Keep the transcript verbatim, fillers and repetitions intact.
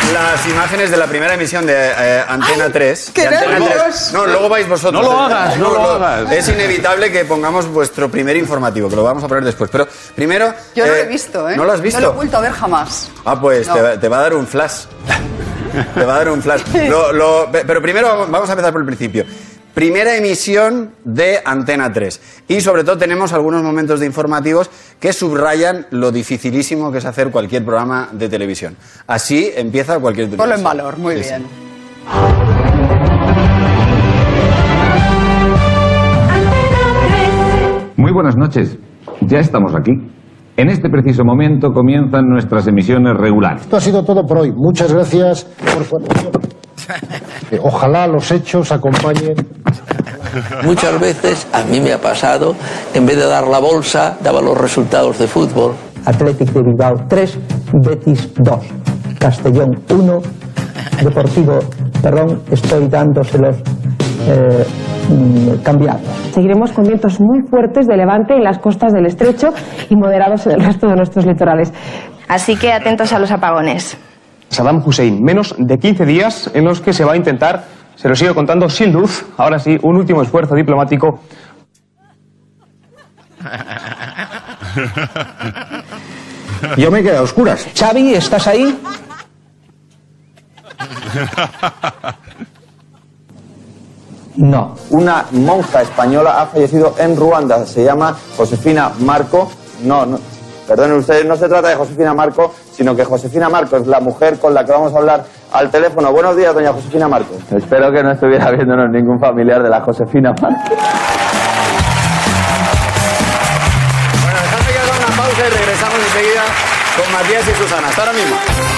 las imágenes de la primera emisión de eh, Antena Ay, tres. ¡Qué de Antena nervios! tres. No, luego vais vosotros. No lo hagas, no lo hagas. Es inevitable que pongamos vuestro primer informativo, que lo vamos a poner después. Pero primero... Yo no lo eh, he visto, ¿eh? ¿No lo has visto? No lo he vuelto a ver jamás. Ah, pues No. te, va, te va a dar un flash. Te va a dar un flash. Lo- lo- pero primero vamos a empezar por el principio. Primera emisión de Antena tres. Y sobre todo tenemos algunos momentos de informativos que subrayan lo dificilísimo que es hacer cualquier programa de televisión. Así empieza cualquier televisión. Ponlo en valor, muy Sí, sí. bien. Muy buenas noches. Ya estamos aquí. En este preciso momento comienzan nuestras emisiones regulares. Esto ha sido todo por hoy. Muchas gracias por su atención. Eh, Ojalá los hechos acompañen. Muchas veces a mí me ha pasado, en vez de dar la bolsa, daba los resultados de fútbol. Athletic de Bilbao tres, Betis dos, Castellón uno, Deportivo, perdón, estoy dándoselos eh, mm, cambiados. Seguiremos con vientos muy fuertes de levante en las costas del estrecho y moderados en el resto de nuestros litorales. Así que atentos a los apagones. Saddam Hussein, menos de quince días en los que se va a intentar, se lo sigo contando sin luz, ahora sí, un último esfuerzo diplomático. Yo me he quedado a oscuras. Xavi, ¿estás ahí? No. Una monja española ha fallecido en Ruanda, se llama Josefina Marco. No, no, perdonen ustedes, no se trata de Josefina Marco, sino que Josefina Marco es la mujer con la que vamos a hablar al teléfono. Buenos días, doña Josefina Marco. Espero que no estuviera viéndonos ningún familiar de la Josefina Marco. Bueno, dejadme que haga una pausa y regresamos enseguida con Matías y Susana. Hasta ahora mismo.